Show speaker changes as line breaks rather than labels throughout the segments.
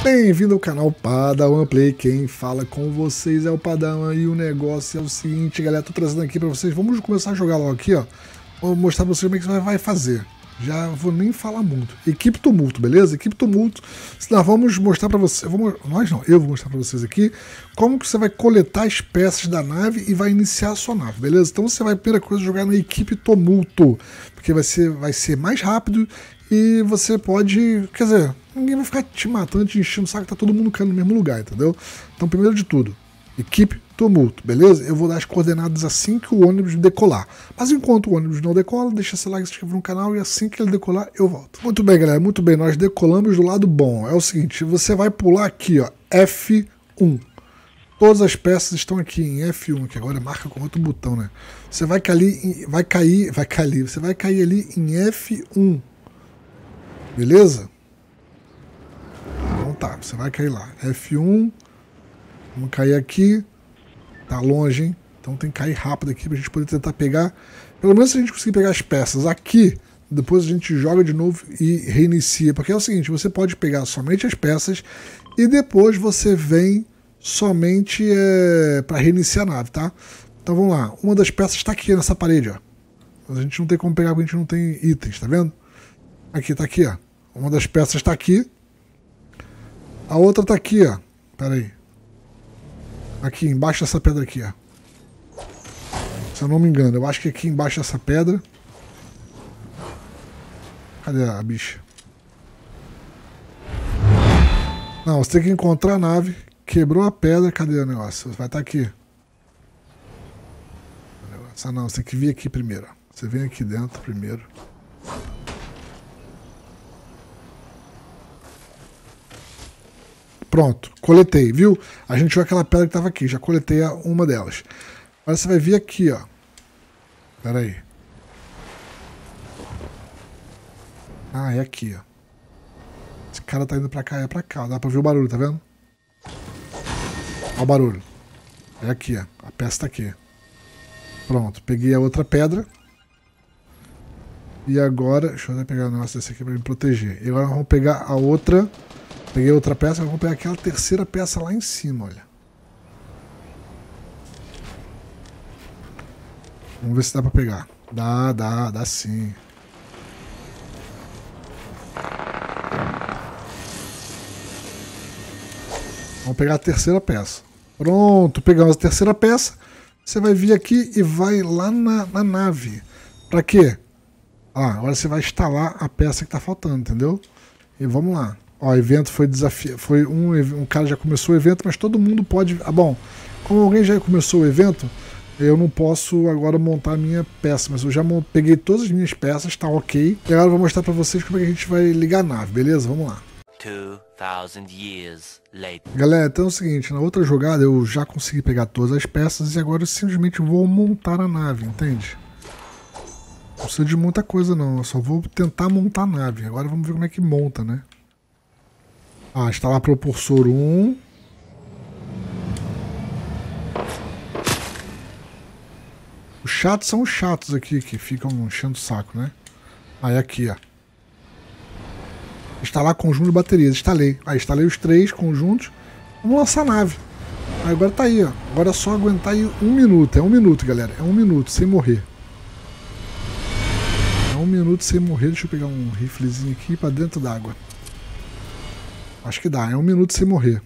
Bem-vindo ao canal Padawan Play, quem fala com vocês é o Padawan e o negócio é o seguinte, galera, tô trazendo aqui pra vocês, vamos começar a jogar logo aqui, ó, vou mostrar pra vocês como é que você vai fazer, já vou nem falar muito, equipe tumulto, beleza? Equipe tumulto, nós vamos mostrar pra vocês, eu vou mostrar pra vocês aqui como que você vai coletar as peças da nave e vai iniciar a sua nave, beleza? Então você vai, primeira coisa, jogar na equipe tumulto, porque vai ser mais rápido e você pode, quer dizer, ninguém vai ficar te matando, te enchendo o saco, tá todo mundo caindo no mesmo lugar, entendeu? Então, primeiro de tudo, equipe tumulto, beleza? Eu vou dar as coordenadas assim que o ônibus decolar. Mas enquanto o ônibus não decola, deixa seu like, se inscreva no canal e assim que ele decolar, eu volto. Muito bem, galera, muito bem, nós decolamos do lado bom. É o seguinte, você vai pular aqui, ó, F1. Todas as peças estão aqui em F1, que agora marca com outro botão, né? Você vai cair ali em F1. Beleza? Então tá, você vai cair lá. F1. Vamos cair aqui. Tá longe, hein? Então tem que cair rápido aqui pra gente poder tentar pegar. Pelo menos se a gente conseguir pegar as peças aqui, depois a gente joga de novo e reinicia. Porque é o seguinte, você pode pegar somente as peças e depois você vem somente para reiniciar a nave, tá? Então vamos lá. Uma das peças está aqui nessa parede, ó. A gente não tem como pegar porque a gente não tem itens, tá vendo? Aqui, tá aqui, ó. Uma das peças está aqui. A outra está aqui, ó. Pera aí. Aqui, embaixo dessa pedra aqui, ó. Se eu não me engano, eu acho que aqui embaixo dessa pedra... Cadê a bicha? Não, você tem que encontrar a nave. Quebrou a pedra, cadê o negócio? Vai estar aqui. Não, você tem que vir aqui primeiro. Você vem aqui dentro primeiro. Pronto, coletei, viu? A gente viu aquela pedra que estava aqui, já coletei uma delas. Agora você vai vir aqui, ó. Pera aí. Ah, é aqui, ó. Esse cara tá indo pra cá, é pra cá. Dá pra ver o barulho, tá vendo? Olha o barulho. É aqui, ó. A peça tá aqui. Pronto, peguei a outra pedra. E agora... Deixa eu pegar o negócio desse aqui pra me proteger. E agora vamos pegar a outra... Peguei outra peça, agora vamos pegar aquela terceira peça lá em cima, olha. Vamos ver se dá pra pegar. Dá sim. Vamos pegar a terceira peça. Pronto, pegamos a terceira peça. Você vai vir aqui e vai lá na nave. Pra quê? Ah, agora você vai instalar a peça que tá faltando, entendeu? E vamos lá. Ó, o evento foi desafio. Foi um cara já começou o evento, mas todo mundo pode. Ah, bom, como alguém já começou o evento, eu não posso agora montar a minha peça, mas eu já peguei todas as minhas peças, tá ok. E agora eu vou mostrar pra vocês como é que a gente vai ligar a nave, beleza? Vamos lá.
2000 years later.
Galera, então é o seguinte, na outra jogada eu já consegui pegar todas as peças e agora eu simplesmente vou montar a nave, entende? Não precisa de muita coisa não, eu só vou tentar montar a nave. Agora vamos ver como é que monta, né? Ah, instalar propulsor 1. Os chatos são os chatos aqui, que ficam enchendo o saco, né? Aí aqui, ó. Instalar conjunto de baterias. Instalei. Aí instalei os 3 conjuntos. Vamos lançar a nave. Aí agora tá aí, ó. Agora é só aguentar aí 1 minuto. É 1 minuto, galera. É 1 minuto, sem morrer. É 1 minuto sem morrer. Deixa eu pegar um riflezinho aqui pra dentro d'água. Acho que dá, é 1 minuto sem morrer.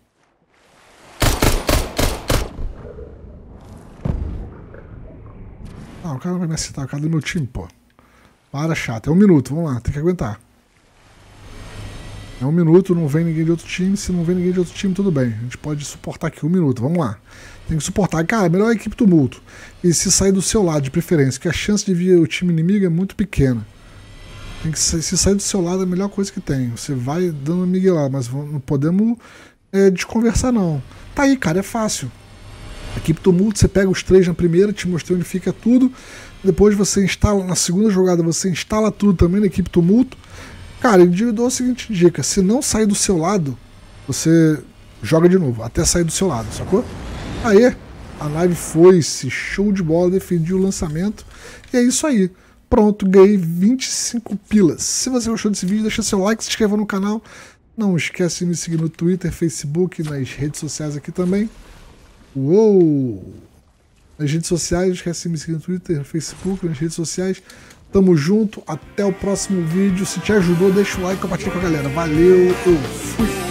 Ah, o cara vai me acertar, o cara do meu time, pô. Para, chato. É 1 minuto, vamos lá, tem que aguentar. É 1 minuto, não vem ninguém de outro time. Se não vem ninguém de outro time, tudo bem. A gente pode suportar aqui 1 minuto, vamos lá. Tem que suportar. Cara, melhor a equipe tumulto. E se sair do seu lado, de preferência, porque a chance de vir o time inimigo é muito pequena. Tem que, se sair do seu lado, é a melhor coisa que tem. Você vai dando miguelada, mas não podemos desconversar, não. Tá aí, cara, é fácil. Equipe tumulto, você pega os 3 na primeira, te mostrei onde fica tudo. Depois você instala, na segunda jogada, você instala tudo também na equipe tumulto. Cara, eu dou a seguinte dica: se não sair do seu lado, você joga de novo, até sair do seu lado, sacou? Aí, a live foi-se, show de bola, defendi o lançamento. E é isso aí. Pronto, ganhei 25 pilas. Se você gostou desse vídeo, deixa seu like, se inscreva no canal. Não esquece de me seguir no Twitter, Facebook, nas redes sociais aqui também. Uou! Nas redes sociais, não esquece de me seguir no Twitter, no Facebook, nas redes sociais. Tamo junto, até o próximo vídeo. Se te ajudou, deixa o like e compartilha com a galera. Valeu, eu fui!